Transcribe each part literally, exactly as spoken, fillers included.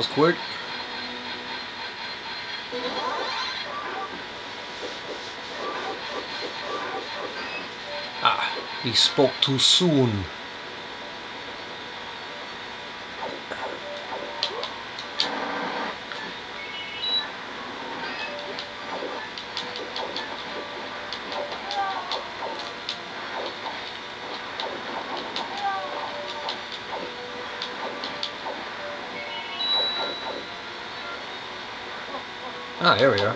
was quick. Ah, he spoke too soon. Ah, here we are.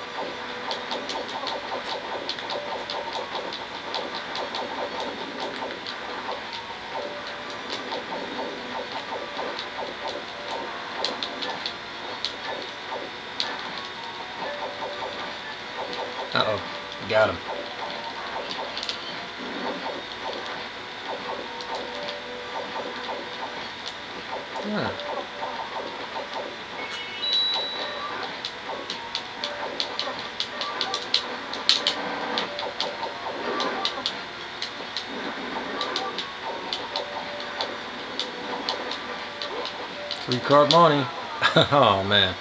Uh-oh, got him. Yeah. Three card money. Oh man.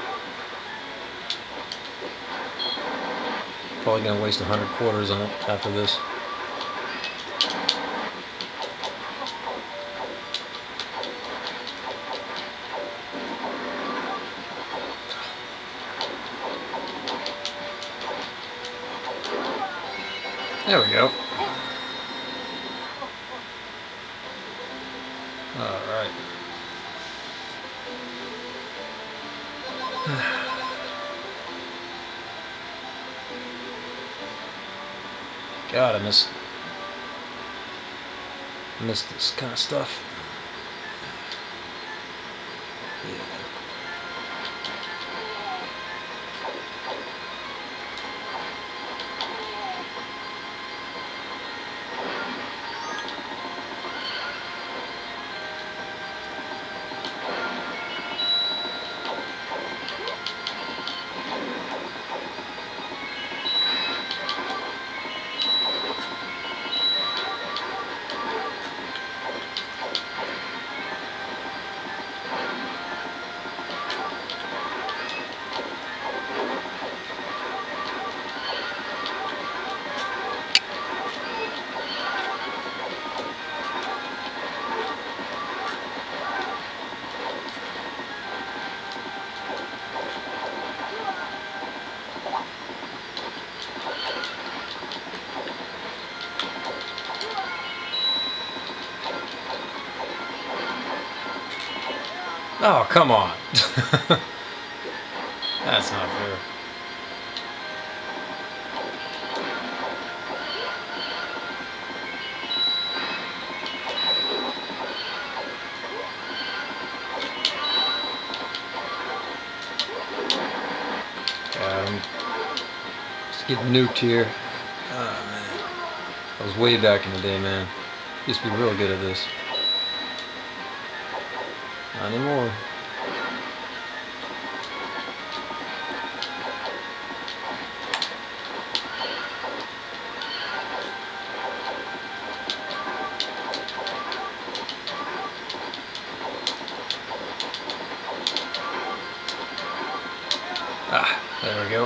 Probably gonna waste a hundred quarters on it after this. There we go. Alright. God, I miss, I miss this kind of stuff. Yeah. Oh, come on. That's not fair. Got him. Just getting nuked here. Oh, man. I was way back in the day, man. Used to be real good at this. Not anymore. Ah, there we go.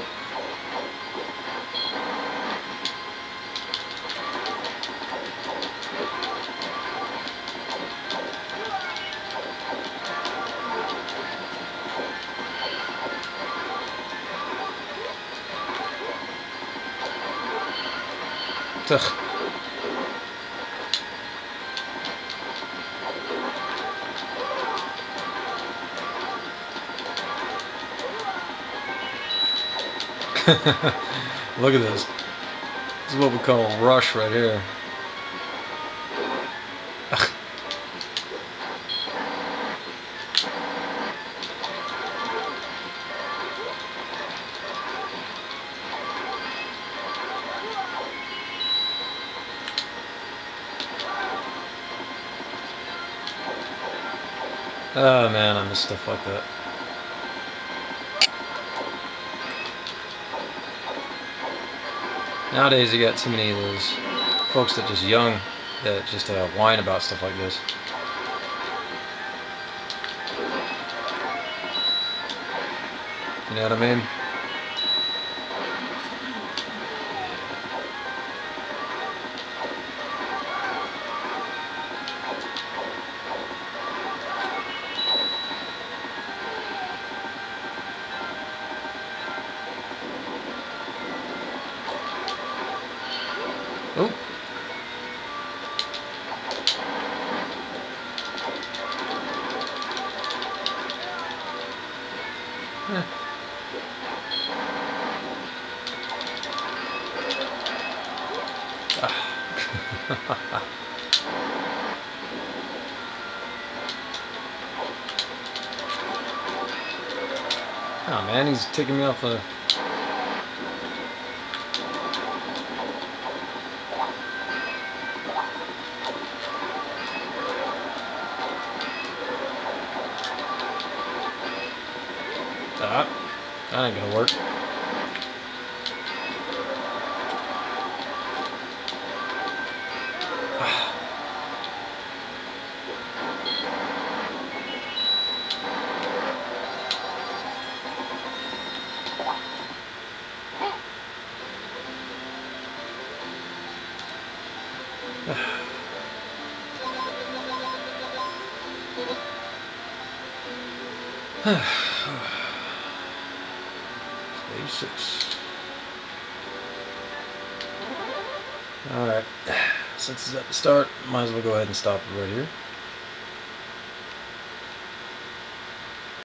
Ugh. Look at this. This is what we call a rush right here. Oh man, I miss stuff like that. Nowadays you got too many of those folks that just young that just uh, whine about stuff like this. You know what I mean? Oh. Eh. Ah. Oh man, he's taking me off the... Ah, that ain't gonna work. Stage six. Alright, since it's at the start, might as well go ahead and stop it right here.